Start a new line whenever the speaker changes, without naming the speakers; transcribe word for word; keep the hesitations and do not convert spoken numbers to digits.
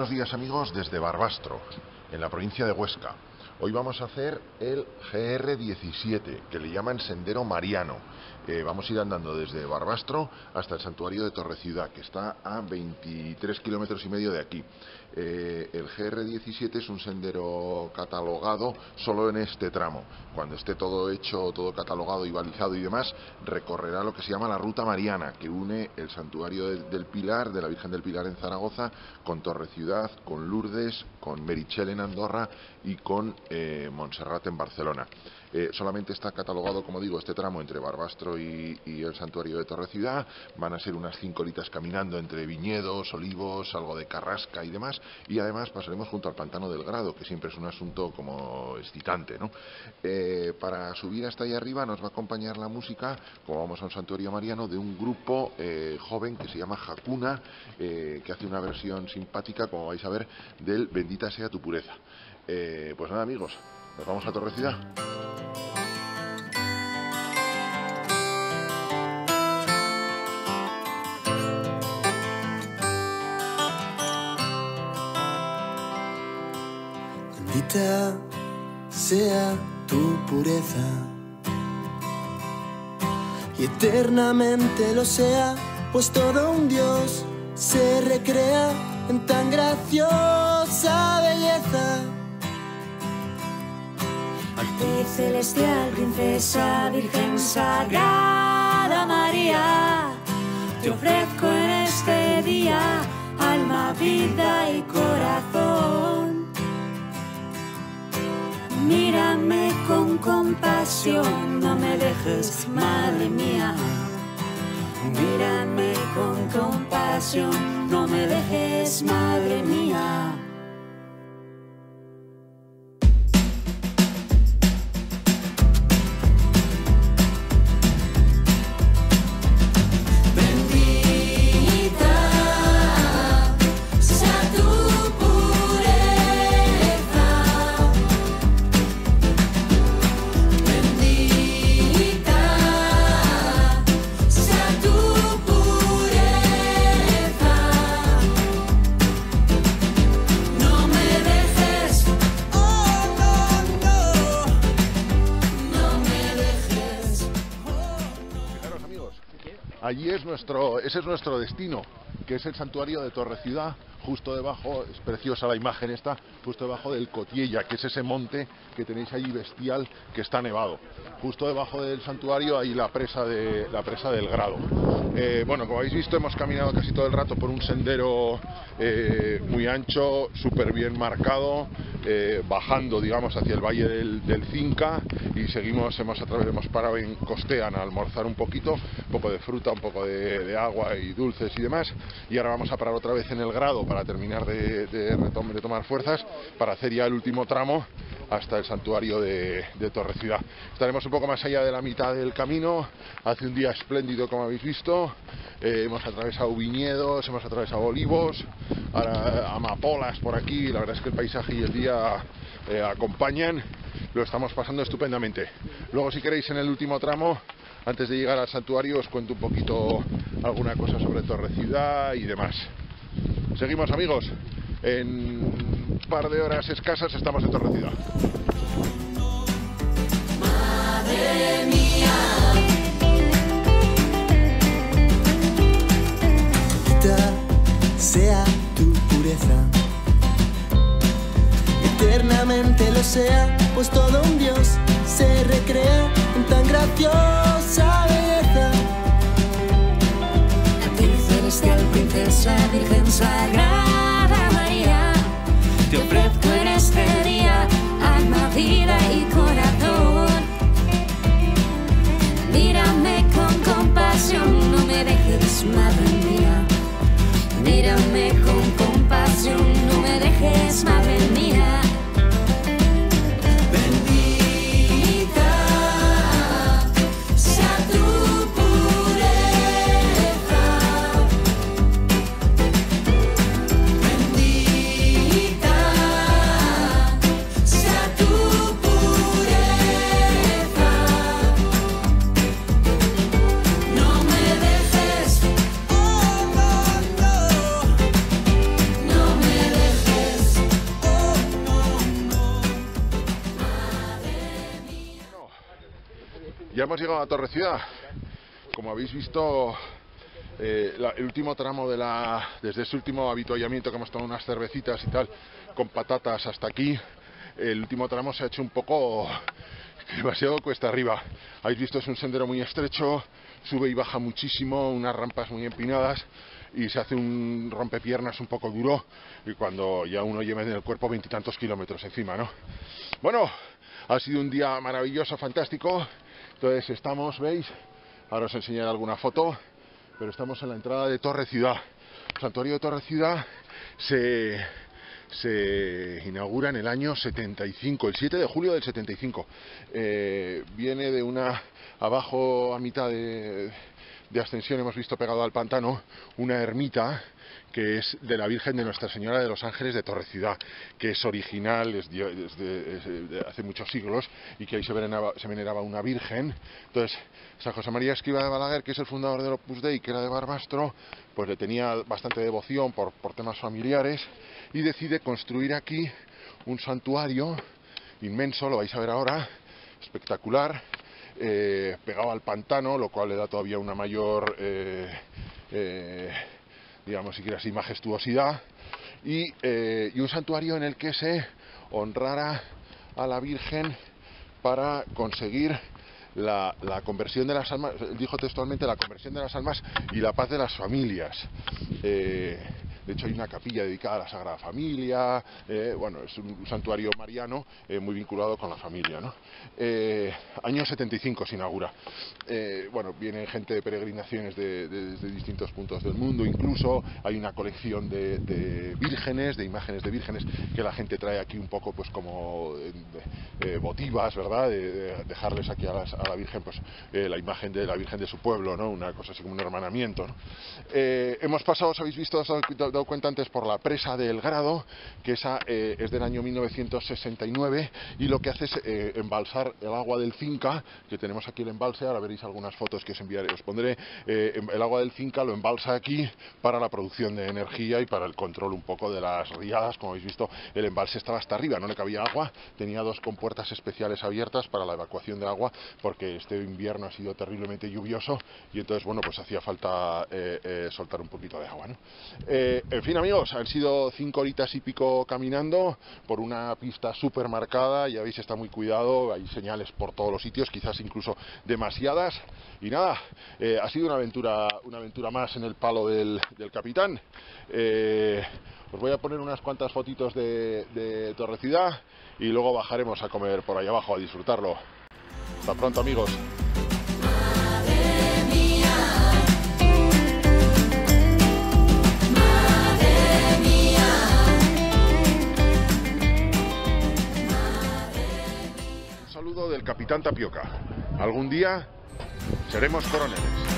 Buenos días amigos desde Barbastro, en la provincia de Huesca. Hoy vamos a hacer el G R diecisiete, que le llaman Sendero Mariano. Eh, vamos a ir andando desde Barbastro hasta el santuario de Torreciudad, que está a veintitrés kilómetros y medio de aquí. Eh, el G R diecisiete es un sendero catalogado solo en este tramo. Cuando esté todo hecho, todo catalogado y balizado y demás, recorrerá lo que se llama la Ruta Mariana, que une el santuario de, del Pilar, de la Virgen del Pilar en Zaragoza, con Torreciudad, con Lourdes, con Merichel en Andorra y con eh, Montserrat en Barcelona. Eh, solamente está catalogado, como digo, este tramo entre Barbastro y, y el santuario de Torreciudad. Van a ser unas cinco horitas caminando entre viñedos, olivos, algo de carrasca y demás, y además pasaremos junto al Pantano del Grado, que siempre es un asunto como excitante, ¿no? Eh, para subir hasta ahí arriba nos va a acompañar la música, como vamos a un santuario mariano, de un grupo eh, joven que se llama Jacuna, eh, que hace una versión simpática, como vais a ver, del Bendita sea tu pureza. Eh, pues nada amigos, nos vamos a Torreciudad.
Bendita sea tu pureza y eternamente lo sea, pues todo un Dios se recrea en tan graciosa belleza.
Actriz celestial, princesa, virgen sagrada María, te ofrezco en este día alma, vida y corazón. Mírame con compasión, no me dejes, madre mía. Mírame con compasión, no me dejes, madre mía.
Allí es nuestro, ese es nuestro destino, que es el santuario de Torreciudad. Justo debajo, es preciosa la imagen esta, justo debajo del Cotiella, que es ese monte que tenéis allí bestial, que está nevado. Justo debajo del santuario hay la presa, de, la presa del Grado. Eh, bueno, como habéis visto, hemos caminado casi todo el rato por un sendero eh, muy ancho, súper bien marcado, eh, bajando, digamos, hacia el valle del, del Cinca, y seguimos, hemos, a través, hemos parado en Costean a almorzar un poquito, un poco de fruta, un poco de, de agua y dulces y demás, y ahora vamos a parar otra vez en el Grado para terminar de, de, retom de tomar fuerzas, para hacer ya el último tramo hasta el santuario de, de Torreciudad. Estaremos un poco más allá de la mitad del camino. Hace un día espléndido, como habéis visto. Eh, hemos atravesado viñedos, hemos atravesado olivos, ahora, amapolas por aquí. La verdad es que el paisaje y el día eh, acompañan. Lo estamos pasando estupendamente. Luego, si queréis, en el último tramo, antes de llegar al santuario, os cuento un poquito alguna cosa sobre Torreciudad y demás. Seguimos amigos, en un par de horas escasas estamos en Torreciudad.
Madre mía,
bendita sea tu pureza, eternamente lo sea, pues todo un Dios se recrea en tan graciosa belleza.
celestial, princesa, virgen sagrada María, te ofrezco en este día alma, vida y corazón. Mírame con compasión, no me dejes, madre mía. Mírame con compasión, no me dejes, madre mía.
No me dejes
Ya hemos llegado a Torre Ciudad. Como habéis visto, eh, la, el último tramo de la... Desde ese último avituallamiento que hemos tomado unas cervecitas y tal, con patatas hasta aquí, el último tramo se ha hecho un poco... demasiado cuesta arriba. Habéis visto, es un sendero muy estrecho, sube y baja muchísimo, unas rampas muy empinadas y se hace un rompepiernas un poco duro, y cuando ya uno lleva en el cuerpo veintitantos kilómetros encima, ¿no? Bueno, ha sido un día maravilloso, fantástico. Entonces estamos, ¿veis? Ahora os enseñaré alguna foto, pero estamos en la entrada de Torre Ciudad. El santuario de Torre Ciudad se... se inaugura en el año setenta y cinco, el siete de julio del setenta y cinco. Eh, viene de una, abajo a mitad de, de ascensión hemos visto pegado al pantano una ermita que es de la Virgen de Nuestra Señora de los Ángeles de Torre Ciudad, que es original, es de, es de, es de hace muchos siglos, y que ahí se veneraba, se veneraba una Virgen. Entonces, San José María Escrivá de Balaguer, que es el fundador del Opus Dei, que era de Barbastro, pues le tenía bastante devoción por, por temas familiares, y decide construir aquí un santuario inmenso, lo vais a ver ahora, espectacular, eh, pegado al pantano, lo cual le da todavía una mayor... Eh, eh, digamos, si quieres así, majestuosidad, y, eh, y un santuario en el que se honrara a la Virgen para conseguir la, la conversión de las almas, dijo textualmente, la conversión de las almas y la paz de las familias. Eh, de hecho hay una capilla dedicada a la Sagrada Familia, eh, bueno, es un santuario mariano eh, muy vinculado con la familia, ¿no? Eh, año setenta y cinco se inaugura. Eh, bueno, viene gente de peregrinaciones de, de, de distintos puntos del mundo, incluso hay una colección de, de vírgenes, de imágenes de vírgenes que la gente trae aquí un poco pues como de, de votivas, ¿verdad? De, de dejarles aquí a, las, a la Virgen pues eh, la imagen de la Virgen de su pueblo, ¿no? Una cosa así como un hermanamiento, ¿no? Eh, hemos pasado, os habéis visto, os habéis dado cuenta antes, por la presa del Grado, que esa eh, es del año mil novecientos sesenta y nueve, y lo que hace es eh, embalsar el agua del Cinca, que tenemos aquí el embalse, ahora veréis algunas fotos que os enviaré, os pondré, eh, el agua del Cinca lo embalsa aquí para la producción de energía y para el control un poco de las riadas. Como habéis visto, el embalse estaba hasta arriba, no le cabía agua, tenía dos compuertas especiales abiertas para la evacuación de agua, porque este invierno ha sido terriblemente lluvioso, y entonces, bueno, pues hacía falta eh, eh, soltar un poquito de agua, ¿no? Eh, en fin, amigos, han sido cinco horitas y pico caminando por una pista súper marcada, ya veis, está muy cuidado, hay señales por todos los sitios, quizás incluso demasiadas, y nada, eh, ha sido una aventura, una aventura más en el palo del, del capitán. Eh, os voy a poner unas cuantas fotitos de, de Torre Ciudad y luego bajaremos a comer por ahí abajo, a disfrutarlo. Hasta pronto, amigos. Del capitán Tapioca. Algún día seremos coroneles.